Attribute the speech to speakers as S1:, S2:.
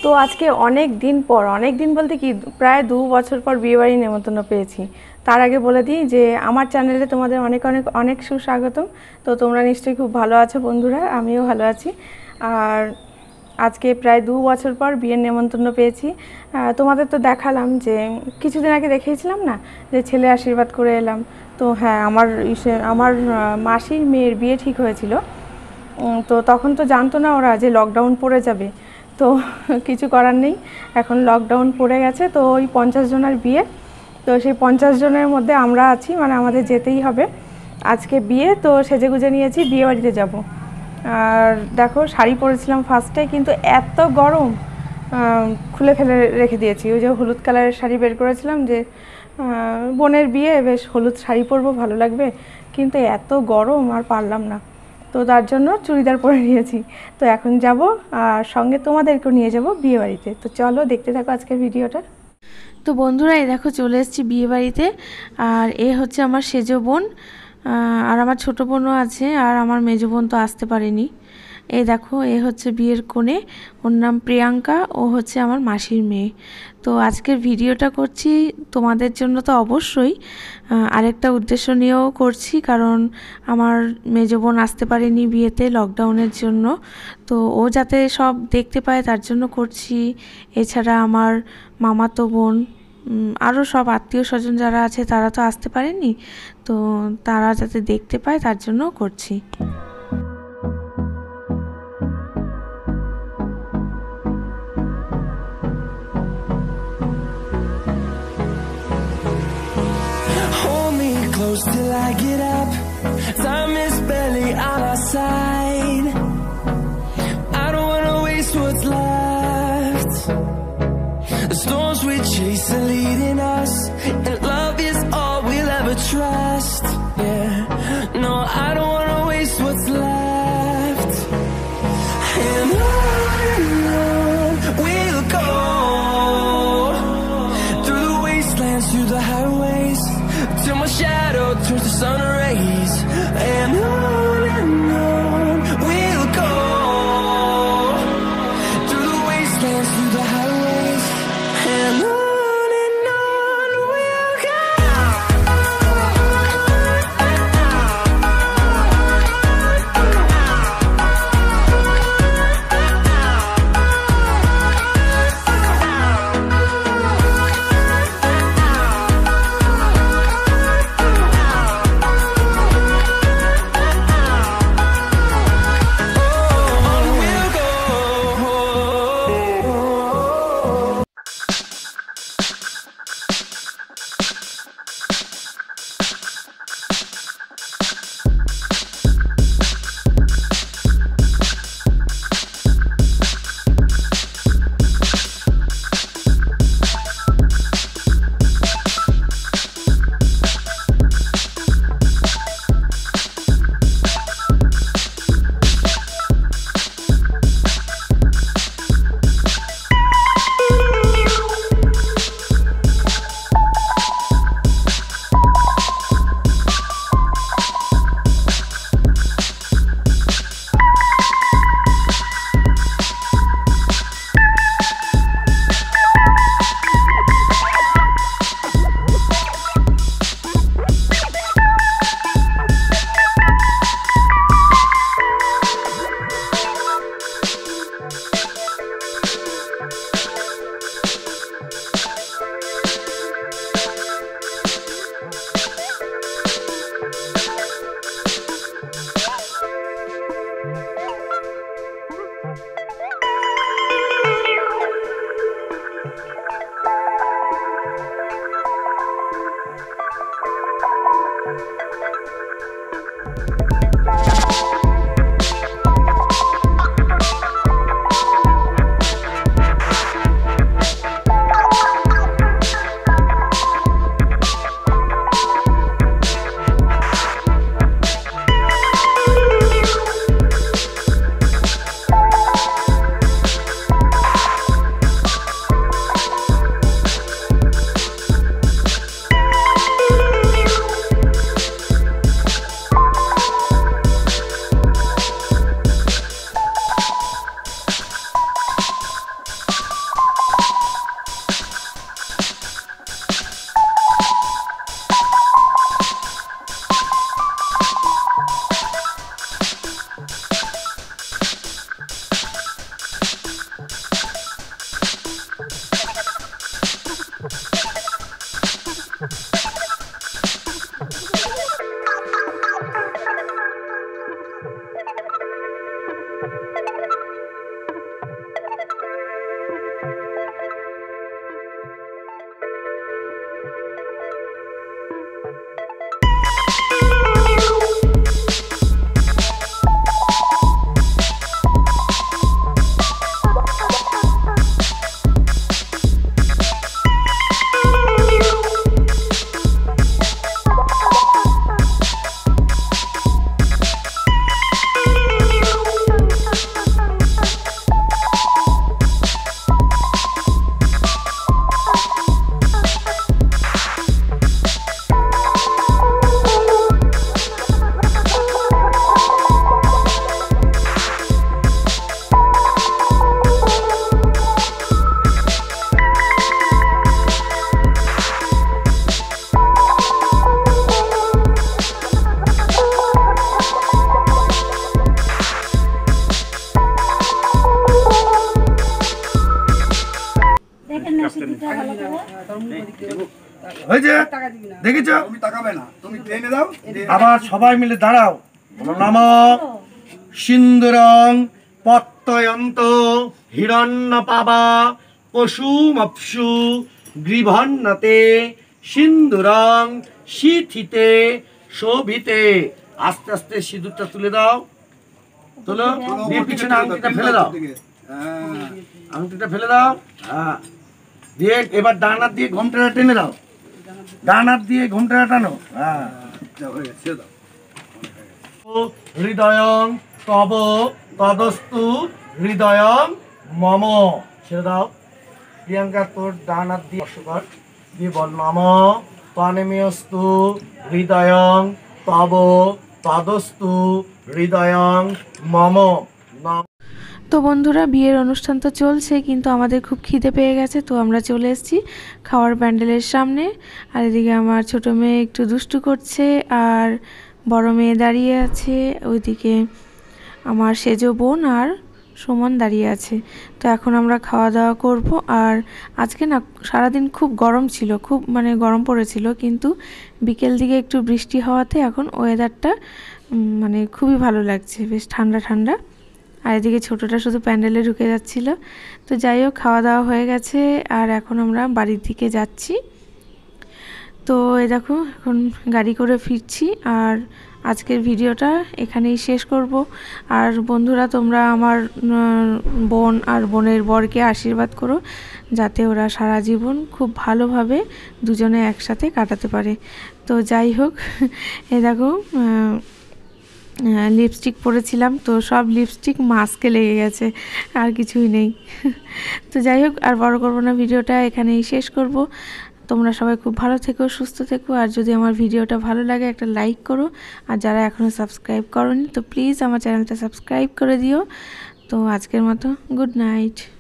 S1: তো আজকে অনেক দিন বলতে কি প্রায় 2 বছর পর বিয়েবাড়ি নেমন্তন্ন পেয়েছি। তার আগে বলে দিই যে আমার চ্যানেলে তোমাদের অনেক অনেক অনেক সুস্বাগতম। তো তোমরা নিশ্চয়ই খুব ভালো আছো বন্ধুরা, আমিও ভালো আছি। আর আজকে প্রায় 2 বছর পর বিয়ের নেমন্তন্ন পেয়েছি। তোমাদের তো দেখালাম যে কিছুদিন আগে দেখিয়েছিলাম না যে ছেলে আশীর্বাদ করে এলাম। তো হ্যাঁ, আমার মাসির মেয়ের বিয়ে ঠিক হয়েছিল। তো তখন তো জানতো না ওরা যে লকডাউন পড়ে যাবে। তো কিছু করার নেই, এখন লকডাউন পড়ে গেছে। তো ওই 50 জনের বিয়ে, তো সেই 50 জনের মধ্যে আমরা আছি, মানে আমাদের যেতেই হবে। আজকে বিয়ে, তো সেজেগুজে নিয়েছি, বিয়ে বাড়িতে যাব। আর দেখো শাড়ি পরেছিলাম ফার্স্টে, কিন্তু এত গরম খুলে ফেলে রেখে দিয়েছি। ওই যে হলুদ কালারের শাড়ি বের করেছিলাম যে বোনের বিয়ে, বেশ হলুদ শাড়ি পরবো, ভালো লাগবে, কিন্তু এত গরম আর পারলাম না। তো তার জন্য চুড়িদার পরে নিয়েছি। তো এখন যাব, আর সঙ্গে তোমাদেরকেও নিয়ে যাব বিয়ে বাড়িতে। তো চলো দেখতে থাকো আজকের ভিডিওটা। তো বন্ধুরা, এই দেখো চলে এসেছি বিয়ে বাড়িতে। আর এ হচ্ছে আমার সেজো বোন, আর আমার ছোটো বোনও আছে, আর আমার মেজো বোন তো আসতে পারেনি। এই দেখো, এ হচ্ছে বিয়ের কনে, ওর নাম প্রিয়াঙ্কা, ও হচ্ছে আমার মাসির মেয়ে। তো আজকের ভিডিওটা করছি তোমাদের জন্য তো অবশ্যই, আরেকটা উদ্দেশ্য নিয়েও করছি, কারণ আমার মেজো বোন আসতে পারেনি বিয়েতে লকডাউনের জন্য। তো ও যাতে সব দেখতে পায় তার জন্য করছি। এছাড়া আমার মামাতো বোন, আরও সব আত্মীয় স্বজন যারা আছে তারা তো আসতে পারেনি, তো তারা যাতে দেখতে পায় তার জন্যও করছি।
S2: Till I get up, time is barely on our side. I don't wanna waste what's left. The storms we chase are leading us, and love is all we'll ever trust. Yeah, no, I don't wanna waste what's left. And on we'll go, through the wastelands, through the highways, till my shadow turns to sun rays. And on we'll go, through the wastelands, through the highways. And on we'll go.
S3: হয়েছে দেখেছ আবার সবাই মিলে দাঁড়াও নম সিন্দুরং পত্তয়ন্ত হিরণ্য পাবা পশুমপসু গৃভন্নতে সিন্দুরং শীথিতে শোভিতে। আস্তে আস্তে সিঁদুরটা তুলে দাও, তোলো, দিয়ে পিছনে আংটিটা ফেলে দাও, আংটিটা ফেলে দাও। হ্যাঁ, দিয়ে এবার ডান হাত দিয়ে ঘোমটাটা টেনে দাও, ডান হাত দিয়ে ঘোমটাটা টানো। হ্যাঁ, হৃদয়ং তব তদস্তু হৃদয়ং মম। ছেড়ে দাও। প্রিয়াঙ্কা তোর ডান হাত দিয়ে কর, দিয়ে বল নম তনেমেয়স্তু হৃদয়ং তব তদস্তু হৃদয়ং মম।
S1: তো বন্ধুরা, বিয়ের অনুষ্ঠান তো চলছে, কিন্তু আমাদের খুব খিদে পেয়ে গেছে, তো আমরা চলে এসেছি খাওয়ার প্যান্ডেলের সামনে। আর এদিকে আমার ছোটো মেয়ে একটু দুষ্টু করছে, আর বড় মেয়ে দাঁড়িয়ে আছে, ওইদিকে আমার সেজো বোন আর সুমন দাঁড়িয়ে আছে। তো এখন আমরা খাওয়া দাওয়া করব। আর আজকে না সারাদিন খুব গরম ছিল, খুব মানে গরম পড়েছিল, কিন্তু বিকেল দিকে একটু বৃষ্টি হওয়াতে এখন ওয়েদারটা মানে খুবই ভালো লাগছে, বেশ ঠান্ডা ঠান্ডা। আর এদিকে ছোটোটা শুধু প্যান্ডেলে ঢুকে যাচ্ছিল। তো যাই হোক, খাওয়া দাওয়া হয়ে গেছে, আর এখন আমরা বাড়ির দিকে যাচ্ছি। তো এই দেখো এখন গাড়ি করে ফিরছি। আর আজকের ভিডিওটা এখানেই শেষ করব। আর বন্ধুরা, তোমরা আমার বোন আর বোনের বরকে আশীর্বাদ করো, যাতে ওরা সারা জীবন খুব ভালোভাবে দুজনে একসাথে কাটাতে পারে। তো যাই হোক, এই দেখো লিপস্টিক পরেছিলাম, তো সব লিপস্টিক মাস্কে লেগে গেছে, আর কিছুই নেই। তো যাই হোক, আর বড় করবো না, ভিডিওটা এখানেই শেষ করব। তোমরা সবাই খুব ভালো থেকো, সুস্থ থেকো। আর যদি আমার ভিডিওটা ভালো লাগে একটা লাইক করো, আর যারা এখনও সাবস্ক্রাইব করোনি তো প্লিজ আমার চ্যানেলটা সাবস্ক্রাইব করে দিও। তো আজকের মতো গুড নাইট।